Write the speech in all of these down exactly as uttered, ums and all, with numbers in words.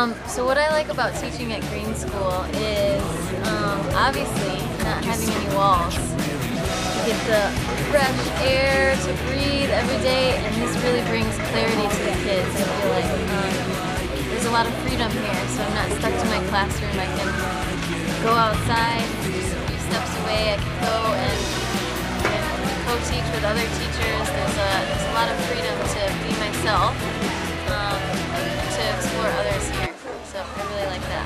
Um, so what I like about teaching at Green School is um, obviously not having any walls. You get the fresh air to breathe every day, and this really brings clarity to the kids. I feel like um, there's a lot of freedom here, so I'm not stuck to my classroom. I can go outside, just a few steps away. I can go and, and co-teach with other teachers. There's a, there's a lot of freedom to be myself. Um, to explore others here, so I really like that.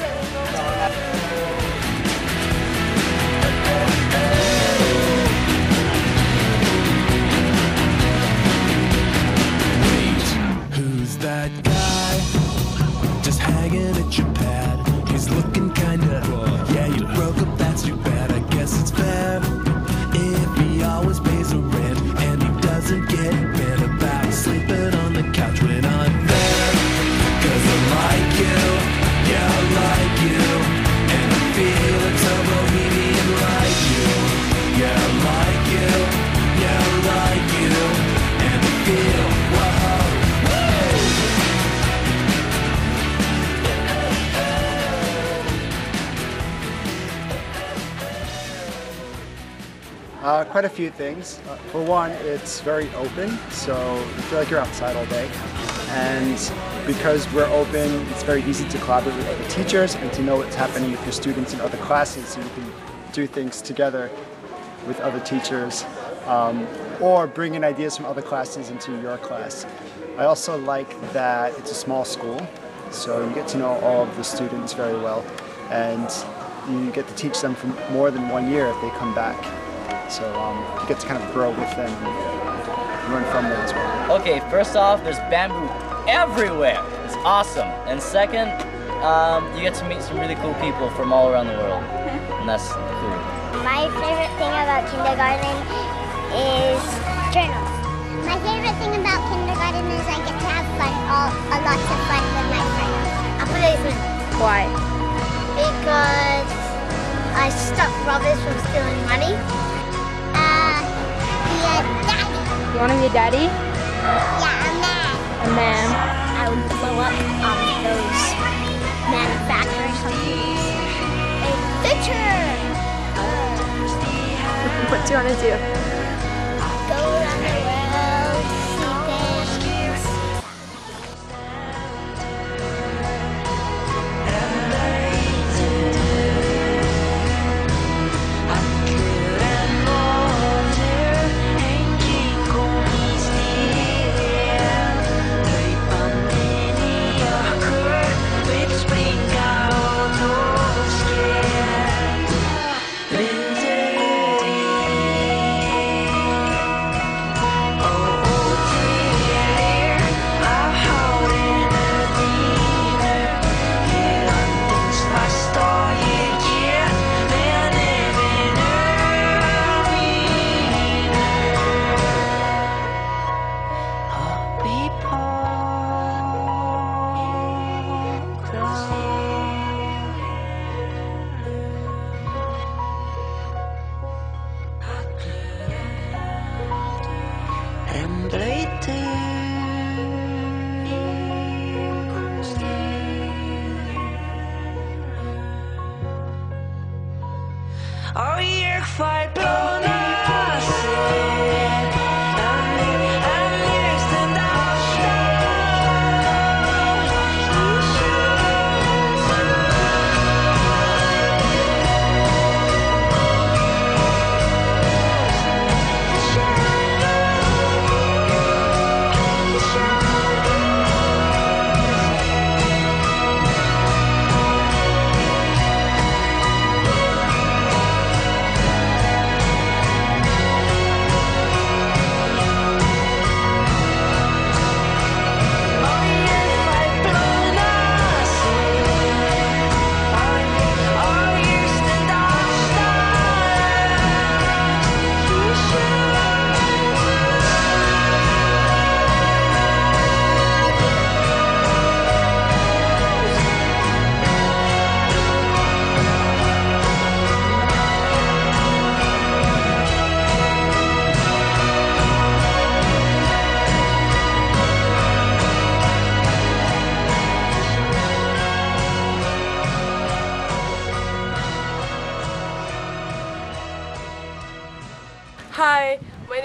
Wait, who's that guy? Just hanging at your pad. He's looking kinda, yeah, you broke up, that's too bad. I guess it's fair if he always pays the rent and he doesn't get mad about sleeping on the couch when I'm there. Cause I like you, yeah I like you, and I feel it's so bohemian like you. Yeah I like you, yeah I like you, and I feel, whoa. Uh, quite a few things. Uh, for one, it's very open, so you feel like you're outside all day. And because we're open, it's very easy to collaborate with other teachers and to know what's happening with your students in other classes, so you can do things together with other teachers um, or bring in ideas from other classes into your class. I also like that it's a small school, so you get to know all of the students very well, and you get to teach them for more than one year if they come back. So um, you get to kind of grow with them and learn from them as well. Okay, first off, there's bamboo everywhere. It's awesome. And second, um, you get to meet some really cool people from all around the world. And that's cool. My favorite thing about kindergarten is journals. My favorite thing about kindergarten is I get to have fun, all, a lot of fun with my friends. Amazing. Why? Because I stop robbers from stealing money. Uh, be a daddy. You want to be a daddy? Yeah, a man. A man. I would blow up um, those manufacturing companies. A picture! What do you want to do? Go around the world, see things. Oh, you're fight blown up.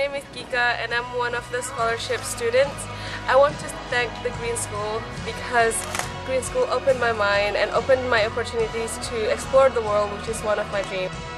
name is Kika and I'm one of the scholarship students. I want to thank the Green School because Green School opened my mind and opened my opportunities to explore the world, which is one of my dreams.